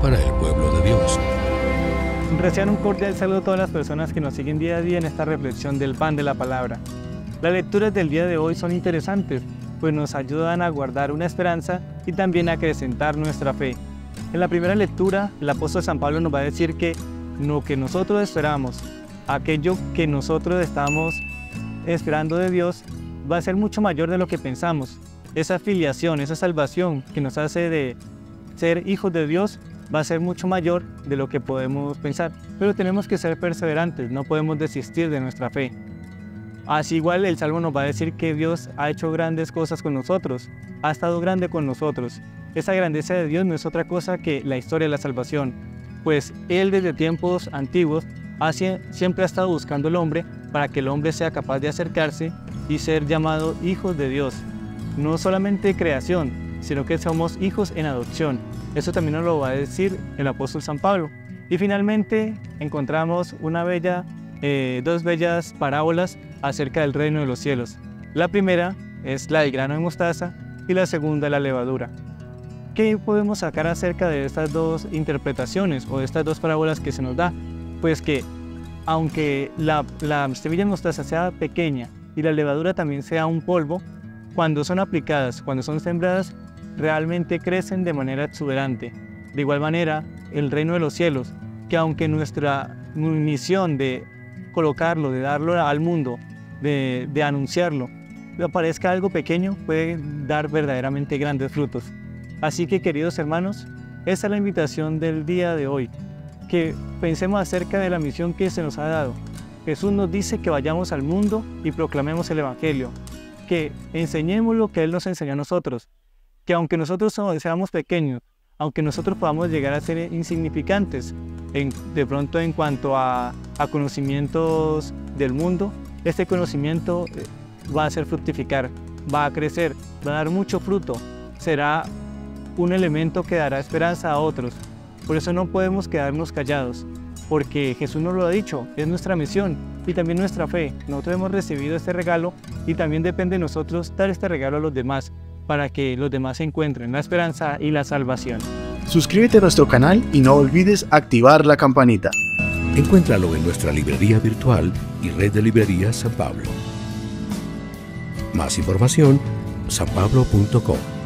para el pueblo de Dios. Reciban un cordial saludo a todas las personas que nos siguen día a día en esta reflexión del pan de la palabra. Las lecturas del día de hoy son interesantes, pues nos ayudan a guardar una esperanza y también a acrecentar nuestra fe. En la primera lectura, el apóstol San Pablo nos va a decir que lo que nosotros esperamos, aquello que nosotros estamos esperando de Dios, va a ser mucho mayor de lo que pensamos. Esa filiación, esa salvación que nos hace de ser hijos de Dios, va a ser mucho mayor de lo que podemos pensar. Pero tenemos que ser perseverantes, no podemos desistir de nuestra fe. Así igual el Salmo nos va a decir que Dios ha hecho grandes cosas con nosotros, ha estado grande con nosotros. Esa grandeza de Dios no es otra cosa que la historia de la salvación, pues Él desde tiempos antiguos siempre ha estado buscando al hombre para que el hombre sea capaz de acercarse y ser llamado hijos de Dios. No solamente creación, sino que somos hijos en adopción. Eso también nos lo va a decir el apóstol San Pablo. Y finalmente encontramos dos bellas parábolas acerca del reino de los cielos. La primera es la del grano de mostaza y la segunda la levadura. ¿Qué podemos sacar acerca de estas dos interpretaciones o de estas dos parábolas que se nos da? Pues que aunque la semilla de mostaza sea pequeña y la levadura también sea un polvo, cuando son aplicadas, cuando son sembradas, realmente crecen de manera exuberante. De igual manera, el reino de los cielos, que aunque nuestra misión de colocarlo, de darlo al mundo, de anunciarlo, parezca algo pequeño, puede dar verdaderamente grandes frutos. Así que, queridos hermanos, esa es la invitación del día de hoy, que pensemos acerca de la misión que se nos ha dado. Jesús nos dice que vayamos al mundo y proclamemos el Evangelio, que enseñemos lo que Él nos enseñó a nosotros, que aunque nosotros seamos pequeños, aunque nosotros podamos llegar a ser insignificantes de pronto en cuanto a conocimientos del mundo, este conocimiento va a hacer fructificar, va a crecer, va a dar mucho fruto, será un elemento que dará esperanza a otros. Por eso no podemos quedarnos callados, porque Jesús nos lo ha dicho, es nuestra misión y también nuestra fe. Nosotros hemos recibido este regalo y también depende de nosotros dar este regalo a los demás, para que los demás encuentren la esperanza y la salvación. Suscríbete a nuestro canal y no olvides activar la campanita. Encuéntralo en nuestra librería virtual y red de librerías San Pablo. Más información, sanpablo.com.